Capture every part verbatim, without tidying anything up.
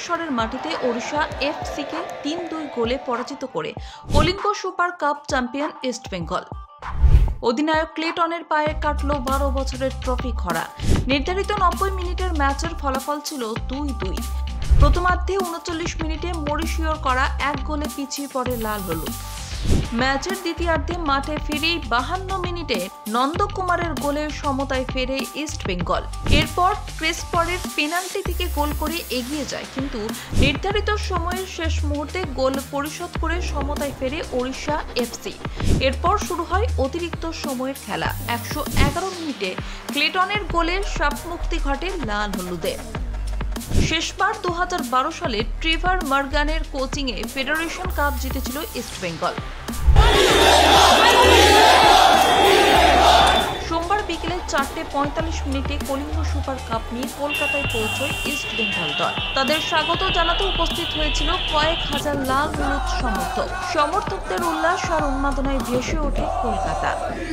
ভুবনেশ্বরের মাটিতে ওড়িশা এফসিকে তিন দুই গোলে পরাজিত করে Kalinga super cup champion East Bengal. অধিনায়ক ক্লেটনের পায়ে কাটল বারো বছরের ট্রফি খরা। নির্ধারিত নব্বই মিনিটের ম্যাচের ফলাফল ছিল দুই দুই। প্রথমার্ধে উনচল্লিশ মিনিটে মরিশিয়র করা এক গোলে পিছিয়ে পড়ে লাল হলুদ। ম্যাচের দ্বিতীয়ার্ধে মাঠে ফিরেই বাহান্ন মিনিটে নন্দকুমারের গোলে সমতায় ফেরে ইস্ট বেঙ্গল। এরপর ক্রেসপরের পেনাল্টি থেকে গোল করে এগিয়ে যায়, কিন্তু নির্ধারিত সময়ের শেষ মুহূর্তে গোল পরিশোধ করে সমতায় ফেরে ওড়িশা এফসি। এরপর শুরু হয় অতিরিক্ত সময়ের খেলা। একশো এগারো মিনিটে ক্লেটনের গোলে শাপমুক্তি ঘটে লাল হলুদের। শেষবার দু হাজার বারো সালে ট্রেভার মর্গানের কোচিংয়ে ফেডারেশন কাপ জিতেছিল ইস্ট বেঙ্গল। সোমবার বিকেলে চারটে পঁয়তাল্লিশ মিনিটে কলিঙ্গ সুপার কাপ নিয়ে কলকাতায় পৌঁছয় ইস্ট বেঙ্গল দল। তাদের স্বাগত জানাতে উপস্থিত হয়েছিল কয়েক হাজার লাল হলুদ সমর্থক। সমর্থকদের উল্লাস আর উন্মাদনায় ভেসে ওঠে কলকাতা।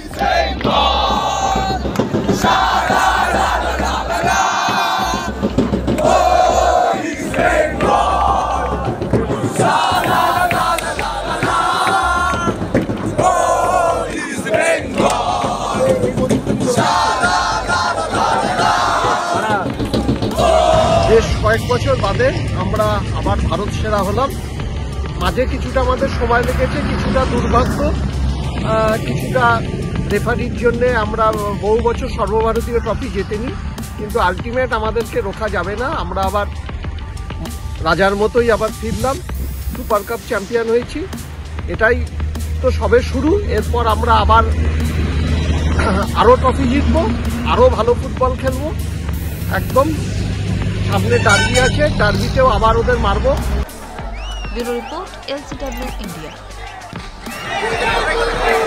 বেশ কয়েক বছর বাদে আমরা আবার ভারত সেরা হলাম। মাঝে কিছুটা আমাদের সময় লেগেছে, কিছুটা দুর্ভাগ্য, কিছুটা রেফারির জন্যে আমরা বহু বছর সর্বভারতীয় ট্রফি জেতেনি, কিন্তু আলটিমেট আমাদেরকে রোখা যাবে না। আমরা আবার রাজার মতোই আবার ফিরলাম, সুপার কাপ চ্যাম্পিয়ন হয়েছি। এটাই তো সবে শুরু। এরপর আমরা আবার আরও ট্রফি জিতবো, আরও ভালো ফুটবল খেলবো। একদম সামনে ডার্বি আছে, ডার্বিতেও আবার ওদের মারবো। Bureau report, LCW India.